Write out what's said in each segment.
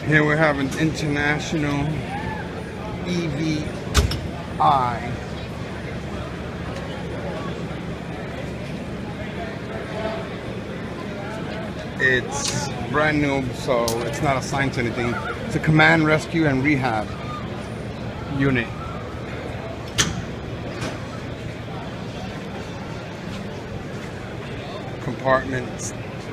Here we have an International EVI. It's brand new, so it's not assigned to anything. It's a command, rescue, and rehab unit. Compartments.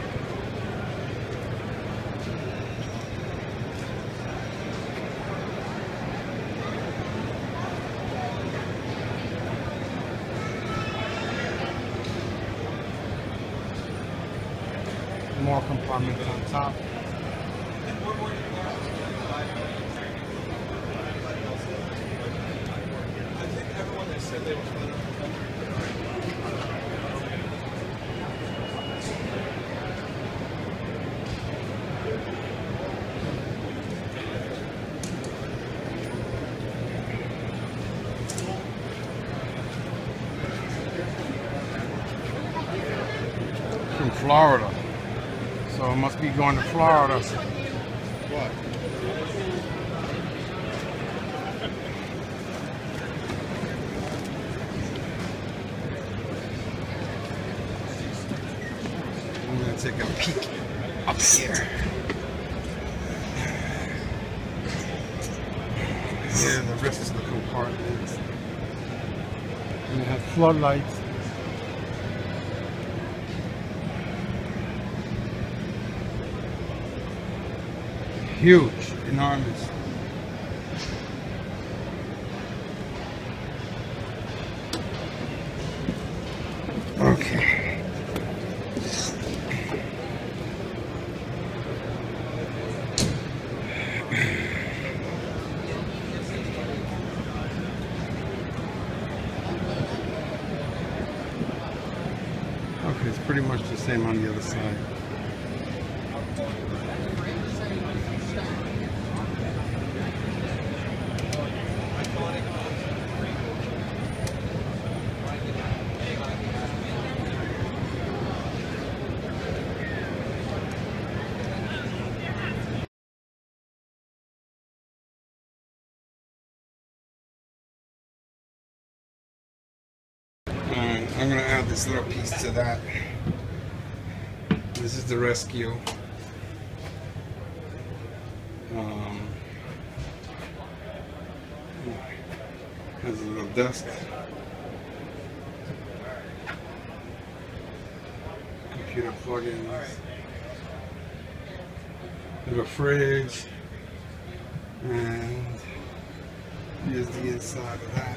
More compartments on top. From Florida. So it must be going to Florida. What? I'm gonna take a peek up here. Here are the rest of the compartments. And it has floodlights. Huge, enormous. Okay. Okay, it's pretty much the same on the other side. Alright, I'm going to add this little piece to that. This is the rescue. Has a little desk. Computer plugins. Little fridge. And here's the inside of that.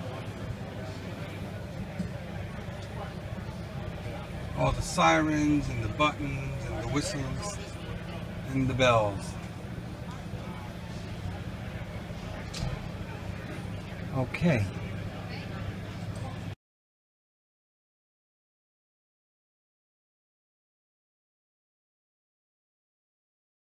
All the sirens and the buttons and the whistles and the bells. Okay.